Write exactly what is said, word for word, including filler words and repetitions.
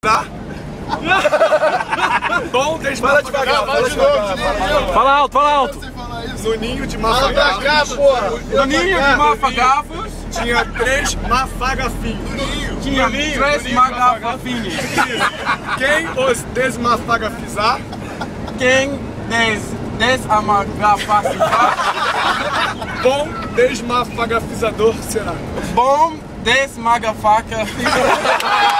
Tá? Bom desmafagafos. Fala devagar, fala de novo. Fala alto, fala alto. No ninho de mafagafos. No ninho de mafagafos. Tinha três mafagafinhos. Tinha três mafagafinhos. Quem os desmafagafizar? Quem des, desamagafizar? Bom desmafagafizador será. Bom desmagafacafizador.